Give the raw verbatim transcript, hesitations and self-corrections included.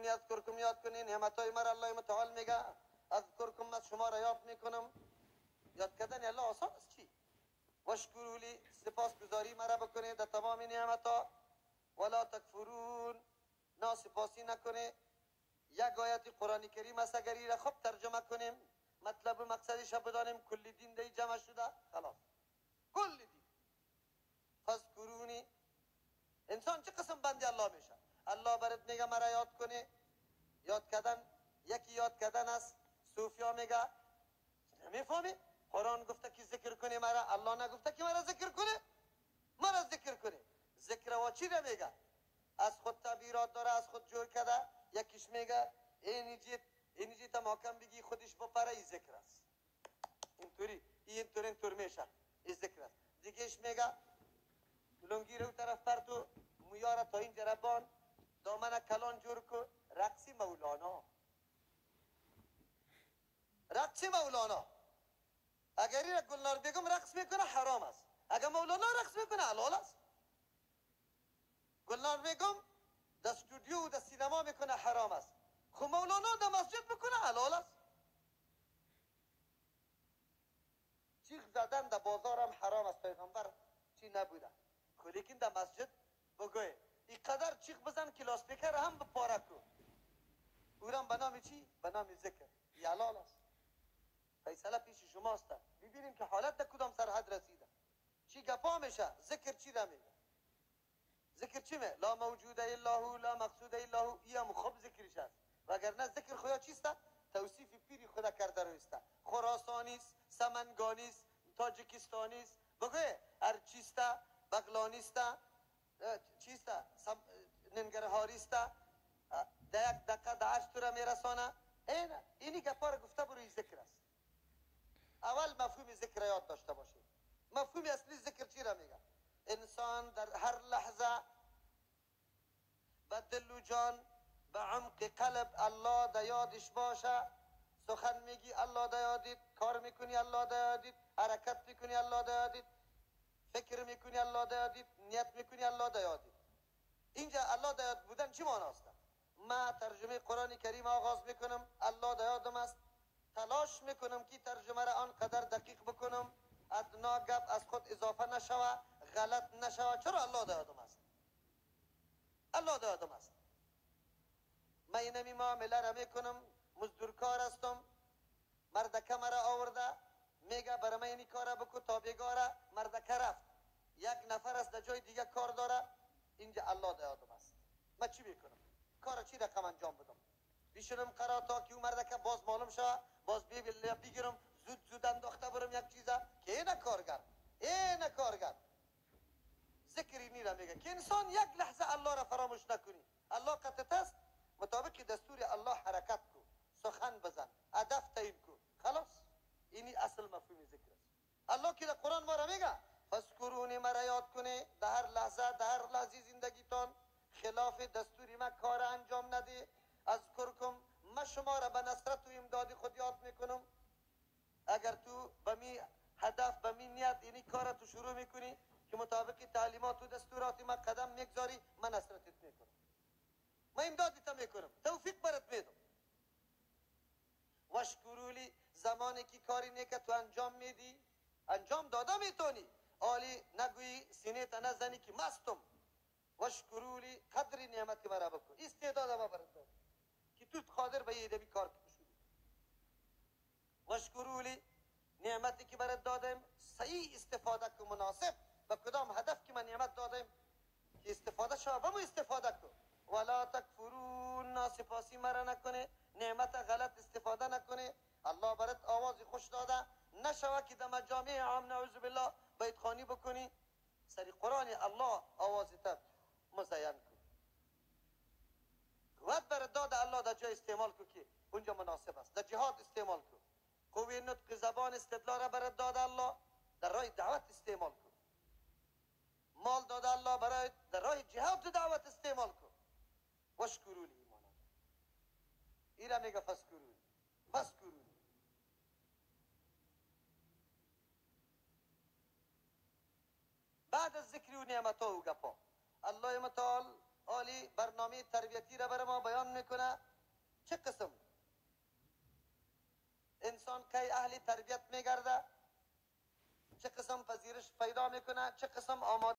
فذکرونی اذکرکم، یاد کنی نعمتهای مرا. الله متعال میگه اذکرکم، من شما را یاد میکنم. یاد کردن الله آسان است. چی؟ واشکرولی، سپاس گزاری مرا بکنه در تمام نعمتها. ولا تکفرون، ناسپاسی نکنه. یک آیت قرآن کریم است، اگر را خوب ترجمه کنیم، مطلب و مقصدش بدانیم، کل دین دی جمع شده، خلاص کل دین. فذکرونی، انسان چه قسم بندی الله میشه؟ الله برات میگه مرا یاد کنه. یاد کردن، یکی یاد کردن است. صوفیا میگه نمیفهمی؟ قرآن گفته که ذکر کنه مرا، الله نگفته که مرا ذکر کنه. مرا ذکر کنه. ذکر و چی را میگه؟ از خود تعبیرات داره، از خود جور کرده. یکیش میگه اینی جیت اینی جیت محکم بگی خودش بپره، این ذکر است. اینطوری اینطور اینطور میشه، این ذکر است. دیگهش میگه لنگی رو طرف پر تو مویارا تا این جربان دامن کلان جور کو، رقصی مولانا. رقصی مولانا. اگر این گلنار بیگم رقص میکنه حرام است، اگر مولانا رقص میکنه حلال است. گلنار بیگم در استودیو و در سینما میکنه حرام است، خب مولانا در مسجد میکنه حلال است. چیخ زدن در بازار هم حرام است، پیغمبر چی نبوده. خب لیکن در مسجد بگوی اینقدر چیخ بزن که لاسپیکر هم بپاره کن، اورم به نام چی؟ به نام ذکر. این حلال است. فیصله پیش شماست. ببینیم که حالت در کدام سرحد رسیده. چی گپا میشه؟ ذکر چی را میگه؟ ذکر چی میگه؟ لا موجود الا هو، لا مقصود الا هو. این هم خوب ذکرش است. وگرنه ذکر خدا چیست؟ توصیف پیری خدا کرده رویست. خراسانی است، سمنگانی است، تاجیکستانی است، بگوی هر چیست، بغلانی است، چیست، ننگرهاری است، در یک دقیقه در هشت را میرسانه. این اینی گپا را گفته بروی ذکر است. اول مفهوم ذکر یاد داشته باشید. مفهوم اصلی ذکر چی را میگه؟ انسان در هر لحظه به دل و جان، به عمق قلب الله در یادش باشه. سخن میگی الله در یادید، کار میکنی الله در یادید، حرکت میکنی الله در یادید، فکر میکنی الله در یادید، نیت میکنی الله در یادید. اینجا الله در یاد بودن چی معناست؟ ما ترجمه قرآن کریم آغاز میکنم، الله در یادم است. تلاش میکنم که ترجمه را آنقدر دقیق بکنم ادنا گپ از خود اضافه نشوه، غلط نشوه. چرا الله در یادم است؟ الله در یادم است. من اینمی معامله را میکنم، مزدورکار هستم، مردکه مرا آورده میگه برای من اینی کار بکن تا بگاره، مردکه رفت، یک نفر است در جای دیگه کار داره، اینجا الله در یادم است. من چی میکنم؟ کار چی رقم انجام بدم؟ بیشنم قرار تا که اون مردکه باز معلوم شوه، باز بگیرم زود زود انداخته برم یک چیزا که اینه کارگر، اینه کارگر. ذکری نیره میگه که انسان یک لحظه الله را فراموش نکنی. الله قطعت است، مطابق دستور الله حرکت کو، سخن بزن، هدف تعیین کو، خلاص. اینی اصل مفهوم ذکر است. الله که در قرآن ما را میگه فذکرونی، مرا یاد کنه در هر لحظه، در هر لحظه زندگیتان. خلاف دستور ما کار انجام نده. اذکرکم، من شما را به نصرت و امداد خود یاد میکنم. اگر تو به می هدف، به می نیت اینی کار تو شروع میکنی که مطابق تعلیمات و دستورات ما قدم میگذاری، من نصرتت میکنم، من امدادت میکنم، توفیق برات میدم. واشکرولی، زمانی که کاری نیکه تو انجام میدی، انجام داده میتونی، عالی نگویی، سینه تا نزنی که مستم. واشکرولی، قدر نعمت مرا بکن، استعداد ما برات داد که تو قادر به یه دبی کار شدی. واشکرولی، نعمتی که برات دادم صحیح استفاده کن، مناسب به کدام هدف که من نعمت دادم که استفاده شو، بمو استفاده کن. ولا تکفرون، ناسپاسی مرا نکنه، نعمت غلط استفاده نکنه. الله برات آواز خوش داده، نشوه که در مجامع عام نعوذ بالله بیتخوانی بکنی، سری قرآن الله آوازت مزین کن. قوت برات داده الله در جای استعمال کن که اونجا مناسب است. در جهاد استعمال کن. قوی نطق زبان استدلال را برات داده الله، در راه دعوت استعمال کن. مال داده الله برای در راه جهاد و دعوت استعمال کن. واشکرولی، ایمان آدم این را میگه فذکرونی. فذکرونی بعد از ذکر و نعمت ها و گپا الله متعال حالی برنامه تربیتی را بر ما بیان میکنه چه قسم انسان کی اهل تربیت میگرده، چه قسم پذیرش پیدا میکنه، چه قسم آماده